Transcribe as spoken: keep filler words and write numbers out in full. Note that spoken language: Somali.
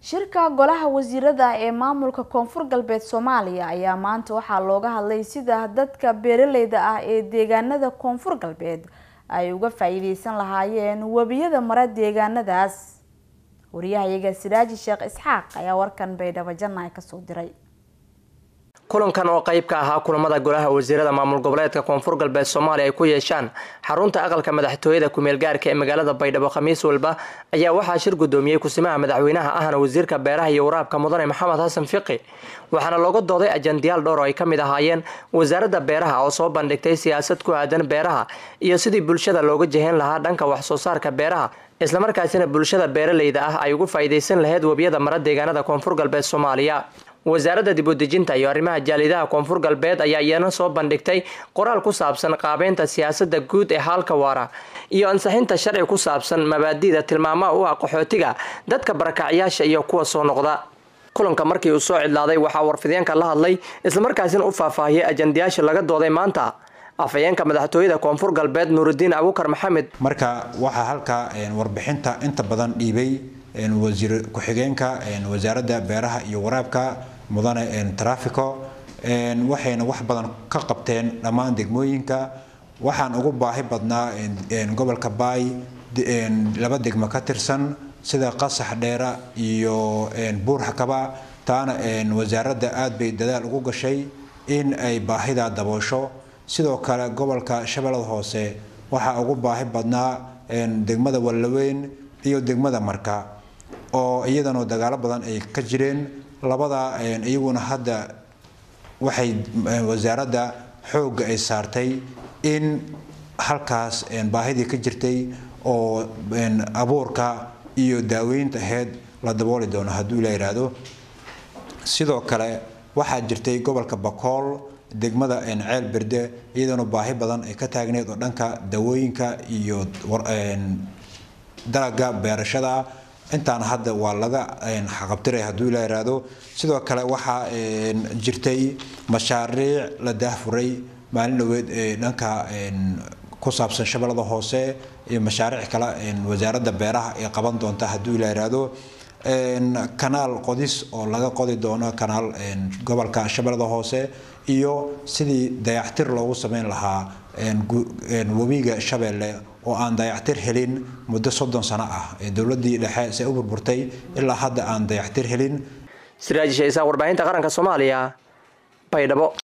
shirka golaha wasiirada ee maamulka Koonfur Galbeed Soomaaliya ayaa maanta waxaa looga hadlay sida dadka beeraleyda ah ee deegaanada Koonfur Galbeed ay uga faa'iideysan lahaayeen wabiyada mara deegaanadaas. wariyahayaga Siraaji Sheekh Isxaaq ayaa warkan Baydhabo Jannaay ka soo diray. kulankan oo qayb ka ahaa kulamada golaha wasiirada maamul goboleedka Koonfur Galbeed Soomaaliya ay ku yeeshaan xarunta aqalka madaxtooyada ku meel gaarka ee magaalada Baydhabo Khamiis walba ayaa waxaa shir gudoomiyay kusimaha madaxweynaha ahna wasiirka beeraha iyo waraabka mudane Maxamed Xasan Fiqi waxaana looga dooday ajandiyaal dhowr oo ay kamid ahaayeen wasaaradda beeraha oo soo bandhigtay siyaasad ku aadan beeraha iyo sidii bulshada looga jeehan lahaa dhanka wax soo saarka beeraha isla markaasina bulshada beeraleyda ah ay ugu faa'iideysan lahayd wabiyada mara deegaanada Koonfur Galbeed Soomaaliya. wasaaradda dib u dejinta iyo arrimaha jaalidaha Koonfur Galbeed ayaa iyana soo bandhigtay qoraal ku saabsan qaabeynta siyaasadda guud ee halka waara iyo ansixinta sharci ku saabsan mabaadi'da tilmaamaha u ah qaxootiga dadka barakacayaasha iyo kuwa soo noqda. kulanka markii uu soo cidlaaday waxaa warfideenka la hadlay isla markaasina u faahfaahiyay ajandiyaasha laga dooday maanta afayeenka madaxtooyada Koonfur Galbeed Nuruddin Abukar Maxamed. marka waxaa halka warbixinta inta badan dhiibay wasiir ku xigeenka wasaaradda beeraha iyo waraabka mudane traffico waxayna wax badan ka qabteen dhammaan degmooyinka waxaan ugu baahi badnaa gobolka Baay laba degmo ka tirsan sida Qasax Dheera iyo Buur Hakaba taana wasaaradda aad bay dadaal ugu gashay in ay baahida daboosho sidoo kale gobolka Shabeellada Hoose waxa ugu baahi badnaa degmada Walaweyn iyo degmada Marka oo iyadana dagaalo badan ay ka jireen labada iyaguna hadda waxay wasaaradda xoog ay saartay in halkaas baahidii ka jirtay oo abuurka iyo daaweynta heed la dabooli doono haddii la yiraahdo. sidoo kale waxaa jirtay gobolka Bakool degmada Ceel Berde iyadana baahi badan ay ka taagneed oo dhanka dawooyinka iyo dalaga beerashada intaan hadda waa laga xaqabtiray haddii la yiraahdo. sidoo kale waxa jirtay mashaariic la daahfuray maalin dhaweed ee dhanka ku saabsan Shabeellada Hoose iyo mashaariic kale wasaaradda beeraha ay qaban doonta haddii la yiraahdo kanaal qodis oo laga qodi doono kanaal gobolka Shabeellada Hoose iyo sidii dayactir loogu sameyn lahaa wabiga Shabeelle oo aan dayactir helin muddo soddon sano ah ee dawladii dhexe ay u burburtay ilaa hadda aan dayactir helin. Siraaji Sheekh Isxaaq warbaahinta qaranka Soomaaliya Baydhabo.